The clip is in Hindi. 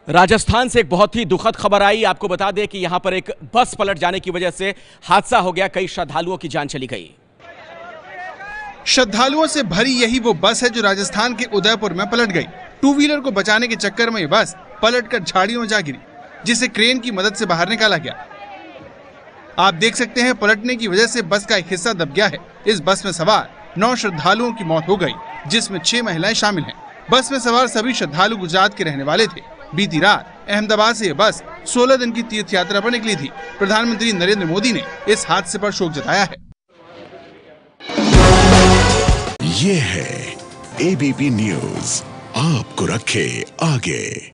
राजस्थान से एक बहुत ही दुखद खबर आई। आपको बता दें कि यहां पर एक बस पलट जाने की वजह से हादसा हो गया, कई श्रद्धालुओं की जान चली गई। श्रद्धालुओं से भरी यही वो बस है जो राजस्थान के उदयपुर में पलट गई। टू व्हीलर को बचाने के चक्कर में ये बस पलटकर झाड़ियों में जा गिरी, जिसे क्रेन की मदद से बाहर निकाला गया। आप देख सकते हैं पलटने की वजह से बस का एक हिस्सा दब गया है। इस बस में सवार 9 श्रद्धालुओं की मौत हो गई, जिसमें 6 महिलाएं शामिल हैं। बस में सवार सभी श्रद्धालु गुजरात के रहने वाले थे। बीती रात अहमदाबाद से यह बस 16 दिन की तीर्थ यात्रा पर निकली थी। प्रधानमंत्री नरेंद्र मोदी ने इस हादसे पर शोक जताया है। ये है एबीपी न्यूज़, आपको रखे आगे।